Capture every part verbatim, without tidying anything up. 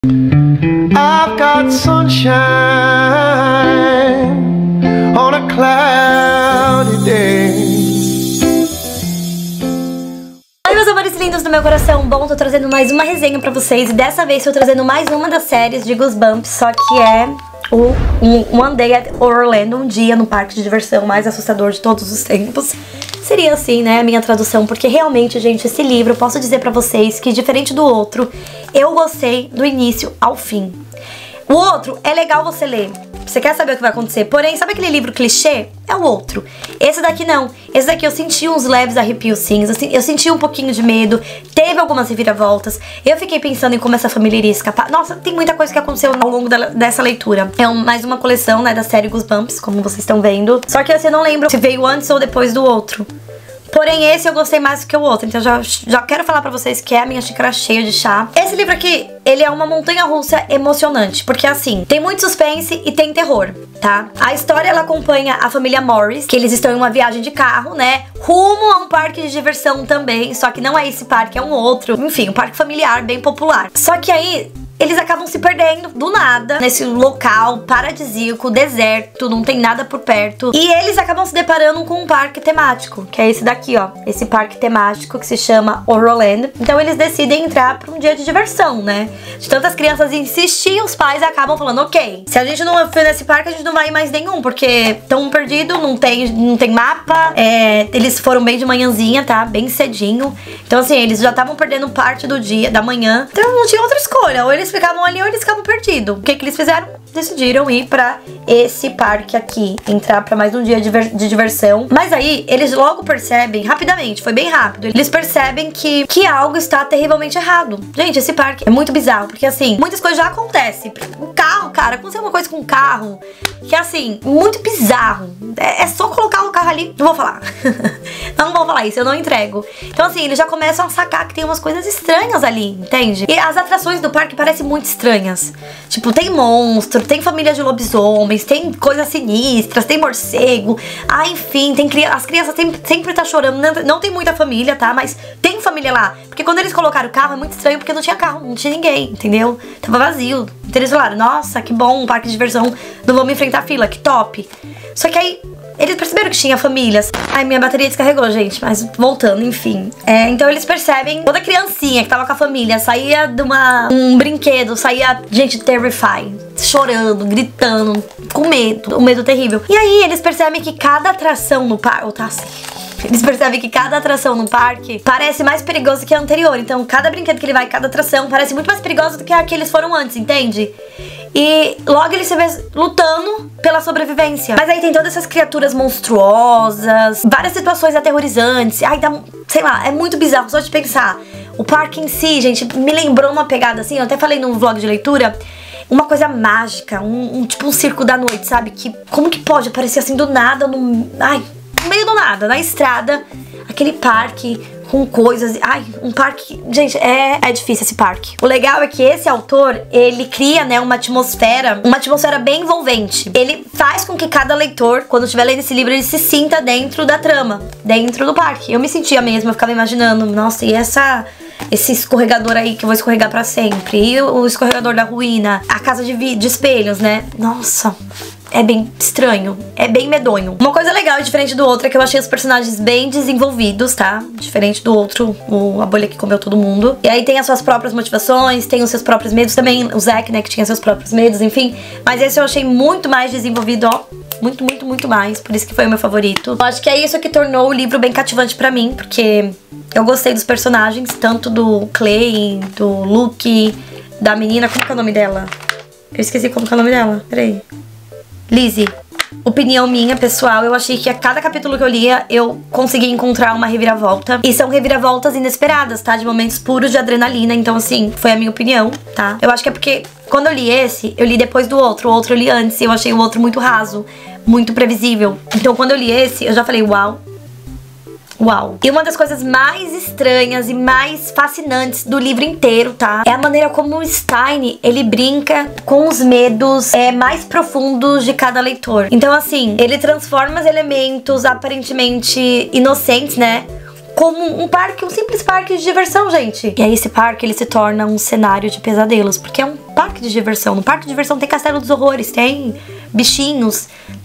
I've got sunshine on a cloudy day. Oi, meus amores lindos do meu coração. Bom, tô trazendo mais uma resenha pra vocês. E dessa vez tô trazendo mais uma das séries de Goosebumps, só que é o um, One Day at Orlando, um dia no parque de diversão mais assustador de todos os tempos. Seria assim, né, a minha tradução, porque realmente, gente, esse livro, eu posso dizer pra vocês que, diferente do outro, eu gostei do início ao fim. O outro é legal você ler, você quer saber o que vai acontecer, porém, sabe aquele livro clichê? É o outro. Esse daqui não. Esse daqui eu senti uns leves arrepios sim, eu senti um pouquinho de medo, teve algumas reviravoltas, eu fiquei pensando em como essa família iria escapar. Nossa, tem muita coisa que aconteceu ao longo da, dessa leitura. É um, mais uma coleção, né, da série Goosebumps, como vocês estão vendo. Só que assim, eu não lembro se veio antes ou depois do outro. Porém, esse eu gostei mais do que o outro, então já, já quero falar pra vocês que é a minha xícara cheia de chá. Esse livro aqui, ele é uma montanha-russa emocionante, porque assim, tem muito suspense e tem terror, tá? A história, ela acompanha a família Morris, que eles estão em uma viagem de carro, né? Rumo a um parque de diversão também, só que não é esse parque, é um outro. Enfim, um parque familiar bem popular. Só que aí eles acabam se perdendo do nada nesse local paradisíaco, deserto, não tem nada por perto. E eles acabam se deparando com um parque temático, que é esse daqui, ó. Esse parque temático que se chama Orlando. Então eles decidem entrar pra um dia de diversão, né? De tantas crianças insistirem, os pais acabam falando, ok, se a gente não for nesse parque, a gente não vai em mais nenhum, porque tão perdido, não tem, não tem mapa. É, eles foram bem de manhãzinha, tá? Bem cedinho. Então assim, eles já estavam perdendo parte do dia, da manhã. Então não tinha outra escolha, ou eles ficavam ali ou eles ficavam perdidos. O que que eles fizeram? Decidiram ir pra esse parque aqui, entrar pra mais um dia de, de diversão. Mas aí, eles logo percebem, rapidamente, foi bem rápido, eles percebem que, que algo está terrivelmente errado. Gente, esse parque é muito bizarro, porque assim, muitas coisas já acontecem. O carro, cara, aconteceu uma coisa com o carro que assim, muito bizarro. É, é só colocar o carro ali, não vou falar. Não vou falar isso, eu não entrego. Então assim, eles já começam a sacar que tem umas coisas estranhas ali, entende? E as atrações do parque parecem muito estranhas. Tipo, tem monstro, tem família de lobisomens, tem coisas sinistras, tem morcego. Ah, enfim, tem cri as crianças sempre, sempre tá chorando. Não, não tem muita família, tá? Mas tem família lá. Porque quando eles colocaram o carro, é muito estranho, porque não tinha carro, não tinha ninguém, entendeu? Tava vazio. Então eles falaram, nossa, que bom, um parque de diversão, não vamos enfrentar fila, que top. Só que aí eles perceberam que tinha famílias. Ai, minha bateria descarregou, gente, mas voltando, enfim. É, então eles percebem, toda criancinha que tava com a família saía de uma, um brinquedo, saía, gente, terrified, chorando, gritando, com medo, um medo terrível. E aí eles percebem que cada atração no parque, ou tá assim... Eles percebem que cada atração no parque parece mais perigosa que a anterior. Então, cada brinquedo que ele vai, cada atração, parece muito mais perigosa do que a que eles foram antes, entende? E logo ele se vê lutando pela sobrevivência. Mas aí tem todas essas criaturas monstruosas, várias situações aterrorizantes. Ai, dá, sei lá, é muito bizarro só de pensar. O parque em si, gente, me lembrou uma pegada assim, eu até falei no vlog de leitura, uma coisa mágica, um, um tipo um circo da noite, sabe? Que como que pode aparecer assim do nada, no, ai, no meio do nada, na estrada, aquele parque com coisas, ai, um parque, gente, é, é difícil esse parque. O legal é que esse autor, ele cria, né, uma atmosfera, uma atmosfera bem envolvente. Ele faz com que cada leitor, quando estiver lendo esse livro, ele se sinta dentro da trama, dentro do parque. Eu me sentia mesmo, eu ficava imaginando, nossa, e essa... esse escorregador aí que eu vou escorregar pra sempre. E o escorregador da ruína. A casa de, de espelhos, né? Nossa, é bem estranho. É bem medonho. Uma coisa legal e diferente do outro é que eu achei os personagens bem desenvolvidos, tá? Diferente do outro, o, a bolha que comeu todo mundo. E aí tem as suas próprias motivações, tem os seus próprios medos. Também o Zack, né, que tinha seus próprios medos, enfim. Mas esse eu achei muito mais desenvolvido, ó. Muito, muito, muito mais. Por isso que foi o meu favorito. Eu acho que é isso que tornou o livro bem cativante pra mim, porque eu gostei dos personagens, tanto do Clay, do Luke, da menina... Como que é o nome dela? Eu esqueci como que é o nome dela. Peraí. Lizzie. Opinião minha, pessoal, eu achei que a cada capítulo que eu lia, eu conseguia encontrar uma reviravolta. E são reviravoltas inesperadas, tá? De momentos puros de adrenalina. Então, assim, foi a minha opinião, tá? Eu acho que é porque quando eu li esse, eu li depois do outro. O outro eu li antes e eu achei o outro muito raso, muito previsível. Então, quando eu li esse, eu já falei, uau. Uau. E uma das coisas mais estranhas e mais fascinantes do livro inteiro, tá? É a maneira como o Stein, ele brinca com os medos é, mais profundos de cada leitor. Então, assim, ele transforma os elementos aparentemente inocentes, né? como um parque, um simples parque de diversão, gente. E aí esse parque, ele se torna um cenário de pesadelos, porque é um parque de diversão. No parque de diversão tem Castelo dos Horrores, tem bichinhos,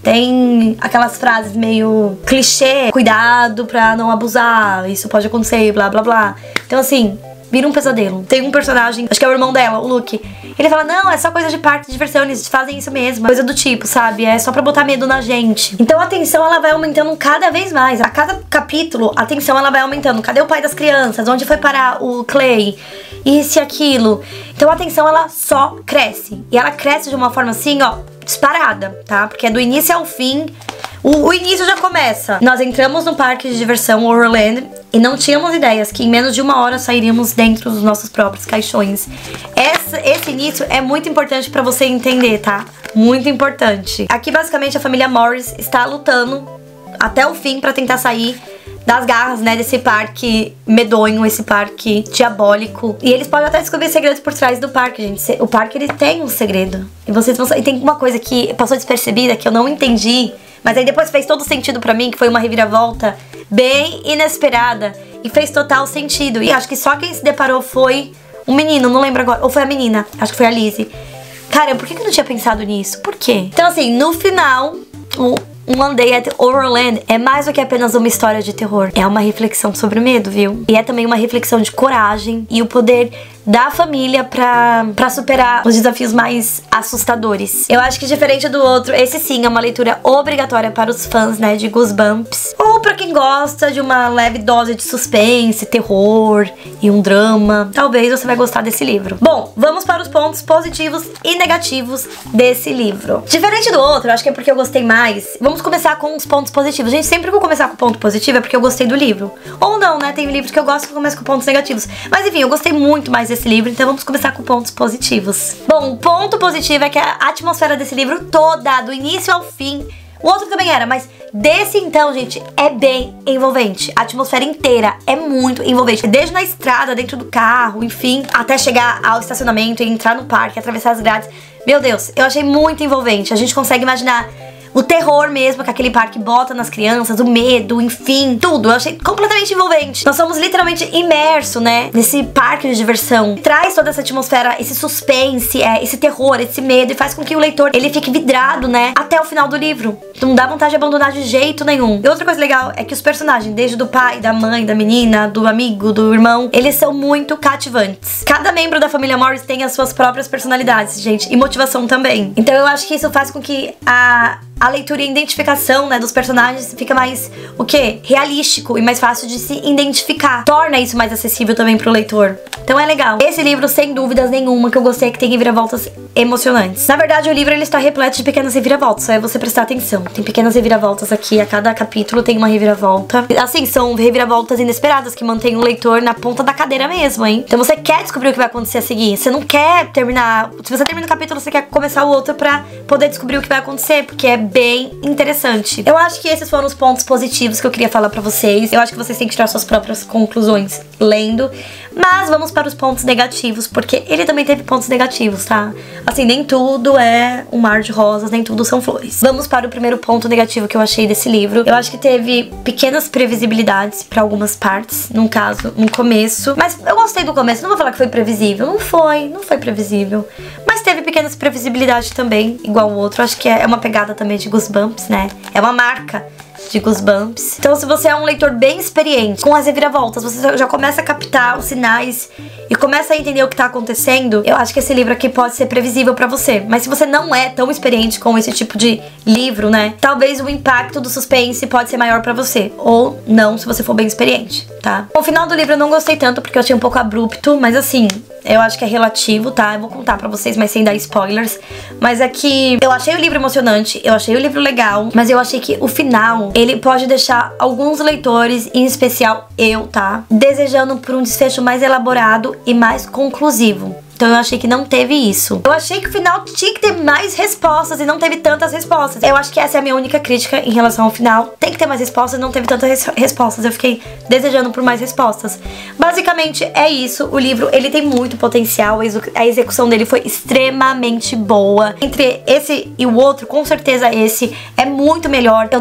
tem aquelas frases meio clichê, cuidado pra não abusar, isso pode acontecer, blá blá blá. Então assim, vira um pesadelo. Tem um personagem, acho que é o irmão dela, o Luke, ele fala, não, é só coisa de parque de diversão, eles fazem isso mesmo, coisa do tipo, sabe? É só pra botar medo na gente. Então a tensão, ela vai aumentando cada vez mais. A cada capítulo, a tensão, ela vai aumentando. Cadê o pai das crianças? Onde foi parar o Clay? Isso e aquilo. Então a tensão, ela só cresce. E ela cresce de uma forma assim, ó, disparada, tá? Porque é do início ao fim. O, o início já começa. Nós entramos no parque de diversão Horrorland e não tínhamos ideias que em menos de uma hora sairíamos dentro dos nossos próprios caixões. Essa, esse início é muito importante pra você entender, tá? Muito importante. Aqui, basicamente, a família Morris está lutando até o fim pra tentar sair das garras, né, desse parque medonho, esse parque diabólico. E eles podem até descobrir segredos por trás do parque, gente. O parque, ele tem um segredo. E vocês vão... E tem uma coisa que passou despercebida, que eu não entendi, mas aí depois fez todo sentido pra mim, que foi uma reviravolta bem inesperada. E fez total sentido. E acho que só quem se deparou foi um menino, não lembro agora. Ou foi a menina, acho que foi a Lizzie. Cara, por que eu não tinha pensado nisso? Por quê? Então assim, no final, o... Um One Day at Horrorland é mais do que apenas uma história de terror. É uma reflexão sobre o medo, viu? E é também uma reflexão de coragem e o poder da família pra, pra superar os desafios mais assustadores. Eu acho que diferente do outro, esse sim é uma leitura obrigatória para os fãs, né, de Goosebumps. Ou pra quem gosta de uma leve dose de suspense, terror e um drama. Talvez você vai gostar desse livro. Bom, vamos para os pontos positivos e negativos desse livro. Diferente do outro, acho que é porque eu gostei mais. Vamos começar com os pontos positivos. Gente, sempre que eu começar com ponto positivo é porque eu gostei do livro. Ou não, né? Tem livros que eu gosto que eu começo com pontos negativos. Mas enfim, eu gostei muito mais desse livro, então vamos começar com pontos positivos. Bom, o ponto positivo é que a atmosfera desse livro toda, do início ao fim, o outro também era, mas desse então, gente, é bem envolvente. A atmosfera inteira é muito envolvente. Desde na estrada, dentro do carro, enfim, até chegar ao estacionamento e entrar no parque, atravessar as grades. Meu Deus, eu achei muito envolvente. A gente consegue imaginar o terror mesmo que aquele parque bota nas crianças, o medo, enfim, tudo. Eu achei completamente envolvente. Nós somos literalmente imersos, né, nesse parque de diversão. Traz toda essa atmosfera, esse suspense, é, esse terror, esse medo, e faz com que o leitor, ele fique vidrado, né, até o final do livro. Não dá vontade de abandonar de jeito nenhum. E outra coisa legal é que os personagens, desde do pai, da mãe, da menina, do amigo, do irmão, eles são muito cativantes. Cada membro da família Morris tem as suas próprias personalidades, gente, e motivação também. Então eu acho que isso faz com que a... a leitura e a identificação, né, dos personagens fica mais, o quê? Realístico e mais fácil de se identificar. Torna isso mais acessível também pro leitor. Então é legal. Esse livro, sem dúvidas nenhuma, que eu gostei, que tem reviravoltas emocionantes. Na verdade, o livro, ele está repleto de pequenas reviravoltas, só é você prestar atenção. Tem pequenas reviravoltas aqui, a cada capítulo tem uma reviravolta. Assim, são reviravoltas inesperadas que mantêm o leitor na ponta da cadeira mesmo, hein? Então você quer descobrir o que vai acontecer a seguir. Você não quer terminar... Se você termina o capítulo, você quer começar o outro pra poder descobrir o que vai acontecer, porque é bem interessante. Eu acho que esses foram os pontos positivos que eu queria falar pra vocês. Eu acho que vocês têm que tirar suas próprias conclusões lendo. Mas vamos para os pontos negativos, porque ele também teve pontos negativos, tá? Assim, nem tudo é um mar de rosas, nem tudo são flores. Vamos para o primeiro ponto negativo que eu achei desse livro. Eu acho que teve pequenas previsibilidades pra algumas partes, num caso, no começo. Mas eu gostei do começo, não vou falar que foi previsível. Não foi, não foi previsível. Mas teve pequenas previsibilidades também, igual o outro. Acho que é uma pegada também de Goosebumps, né? É uma marca de Goosebumps. Então, se você é um leitor bem experiente com as reviravoltas, você já começa a captar os sinais e começa a entender o que tá acontecendo, eu acho que esse livro aqui pode ser previsível pra você. Mas se você não é tão experiente com esse tipo de livro, né, talvez o impacto do suspense pode ser maior pra você. Ou não, se você for bem experiente, tá? O final do livro eu não gostei tanto, porque eu achei um pouco abrupto, mas assim... eu acho que é relativo, tá? Eu vou contar pra vocês, mas sem dar spoilers. Mas é que eu achei o livro emocionante, eu achei o livro legal, mas eu achei que o final, ele pode deixar alguns leitores, em especial eu, tá? Desejando por um desfecho mais elaborado e mais conclusivo. Então eu achei que não teve isso. Eu achei que o final tinha que ter mais respostas e não teve tantas respostas. Eu acho que essa é a minha única crítica em relação ao final. Tem que ter mais respostas e não teve tantas res respostas. Eu fiquei desejando por mais respostas. Basicamente é isso. O livro, ele tem muito potencial. A execução dele foi extremamente boa. Entre esse e o outro, com certeza esse é muito melhor. Eu dou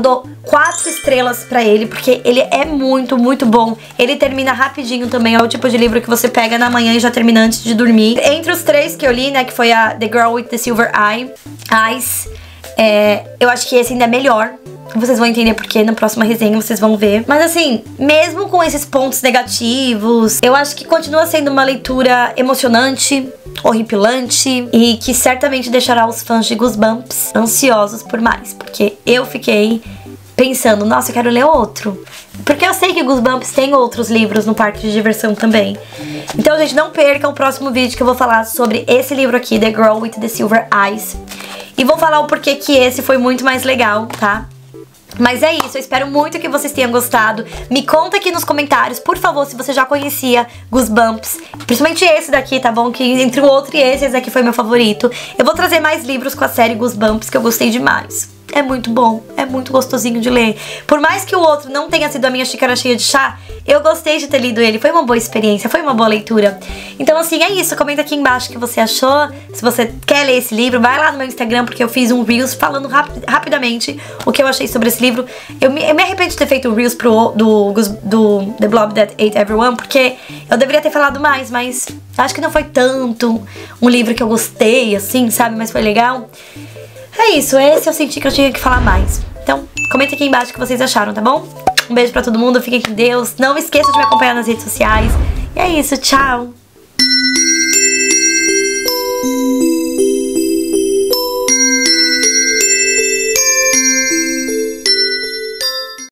quatro estrelas pra ele, porque ele é muito, muito bom. Ele termina rapidinho também, é o tipo de livro que você pega na manhã e já termina antes de dormir. Entre os três que eu li, né, que foi a The Girl with the Silver Eye, Eyes, é, eu acho que esse ainda é melhor. Vocês vão entender porque na próxima resenha vocês vão ver. Mas assim, mesmo com esses pontos negativos, eu acho que continua sendo uma leitura emocionante, horripilante e que certamente deixará os fãs de Goosebumps ansiosos por mais. Porque eu fiquei pensando, nossa, eu quero ler outro. Porque eu sei que Goosebumps tem outros livros no parque de diversão também. Então, gente, não percam o próximo vídeo que eu vou falar sobre esse livro aqui, The Girl with the Silver Eyes. E vou falar o porquê que esse foi muito mais legal, tá? Mas é isso, eu espero muito que vocês tenham gostado. Me conta aqui nos comentários, por favor, se você já conhecia Goosebumps. Principalmente esse daqui, tá bom? Que entre o outro e esse, esse daqui foi meu favorito. Eu vou trazer mais livros com a série Goosebumps, que eu gostei demais. É muito bom, é muito gostosinho de ler. Por mais que o outro não tenha sido a minha xícara cheia de chá, eu gostei de ter lido ele. Foi uma boa experiência, foi uma boa leitura. Então assim, é isso. Comenta aqui embaixo o que você achou. Se você quer ler esse livro, vai lá no meu Instagram, porque eu fiz um Reels falando rapi rapidamente o que eu achei sobre esse livro. Eu me, eu me arrependo de ter feito o Reels pro, do, do The Blob That Ate Everyone, porque eu deveria ter falado mais, mas acho que não foi tanto um livro que eu gostei, assim, sabe? Mas foi legal. É isso, esse eu senti que eu tinha que falar mais. Então, comenta aqui embaixo o que vocês acharam, tá bom? Um beijo pra todo mundo, fiquem com Deus. Não esqueça de me acompanhar nas redes sociais. E é isso, tchau!